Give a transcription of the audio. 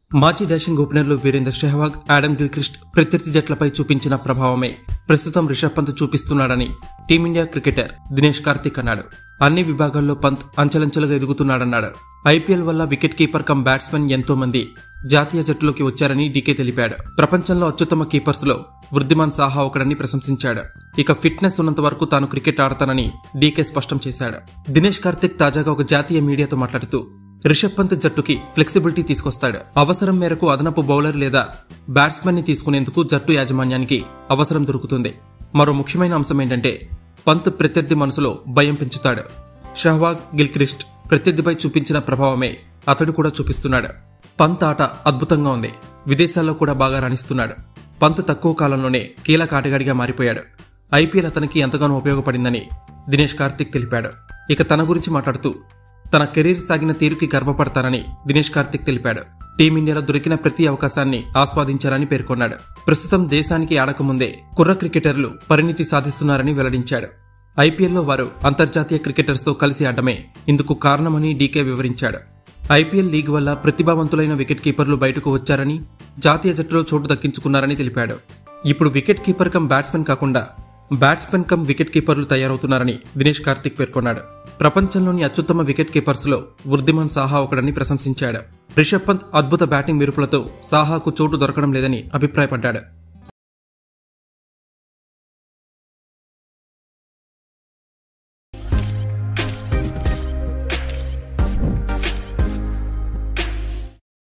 మాజీ డాషింగ్ ఓపెనర్లు Virendra Sehwag, Adam Gilchrist ప్రత్యర్థి జట్లపై చూపించిన ప్రభావమే ప్రస్తుతం రిషబ్ పంత్ చూపిస్తున్నాడని టీమిండియా క్రికెటర్ దినేష్ కార్తిక్ అన్నాడు. అన్ని విభాగాల్లో పంత్ అంచెలంచెలుగా ఎదుగుతున్నాడన్నాడు. ఐపీఎల్ వల్ల వికెట్ కీపర్ కమ్ బ్యాట్స్మెన్ ఎంతో మంది జాతీయ జట్టులోకి వచ్చారని డీకే తెలిపాడు. ప్రపంచంలో అత్యుత్తమ కీపర్స్ లో వృద్ధిమాన్, సాహా ఒకడని ప్రశంసించాడు. ఇక ఫిట్నెస్ ఉన్నంత వరకు తాను క్రికెట్ ఆడతానని డీకే స్పష్టం చేశాడు. దినేష్ కార్తిక్ తాజాగా ఒక జాతీయ మీడియాతో మాట్లాడుతూ రిషబ్ పంత్ జట్టుకి ఫ్లెక్సిబిలిటీ తీసుకొస్తాడు. అవసరం మేరకు అదనపు బౌలర్ లేదా బ్యాట్స్మెన్ ని తీసుకునేందుకు జట్టు యాజమాన్యానికి అవసరం దొరుకుతుంది. మరో ముఖ్యమైన అంశం ఏంటంటే పంత్ ప్రత్యర్థి మనసులో భయం పెంచుతాడు. సెహ్వాగ్, గిల్క్రిస్ట్ ప్రత్యర్థిపై చూపించిన ప్రభావమే అతడు కూడా చూపిస్తున్నాడు. పంత్ ఆట అద్భుతంగా ఉంది. విదేశాల్లో కూడా బాగా రాణిస్తున్నాడు. పంత్ తక్కువ కాలంలోనే కీలక ఆటగాడిగా మారిపోయాడు. ఐపీఎల్ అతనికి ఎంతగానో ఉపయోగపడిందని దినేష్ కార్తిక్ తెలిపాడు. ఇక తన గురించి మాట్లాడుతూ తన కెరీర్ సాగిన తీరుకి గర్వపడతానని దినేష్ కార్తిక్ తెలిపాడు. టీమిండియాలో దొరికిన ప్రతి అవకాశాన్ని ఆస్వాదించారని పేర్కొన్నాడు. ప్రస్తుతం దేశానికి ఆడకముందే కుర్ర క్రికెటర్లు పరిణితి సాధిస్తున్నారని వెల్లడించాడు. ఐపీఎల్లో వారు అంతర్జాతీయ క్రికెటర్స్ తో కలిసి ఆడమే ఇందుకు కారణమని డీకే వివరించాడు. ఐపీఎల్ లీగ్ వల్ల ప్రతిభావంతులైన వికెట్ కీపర్లు బయటకు వచ్చారని, జాతీయ జట్టులో చోటు దక్కించుకున్నారని తెలిపాడు. ఇప్పుడు వికెట్ కీపర్ కమ్ బ్యాట్స్మెన్ కాకుండా బ్యాట్స్మెన్ కమ్ వికెట్ కీపర్లు తయారవుతున్నారని దినేష్ కార్తిక్ పేర్కొన్నాడు. ప్రపంచంలోని అత్యుత్తమ వికెట్ కీపర్స్ లో వృద్ధిమాన్, సాహా ఒకడని ప్రశంసించాడు. రిషబ్ పంత్ అద్భుత బ్యాటింగ్ మెరుపులతో సాహాకు చోటు దొరకడం లేదని అభిప్రాయపడ్డాడు.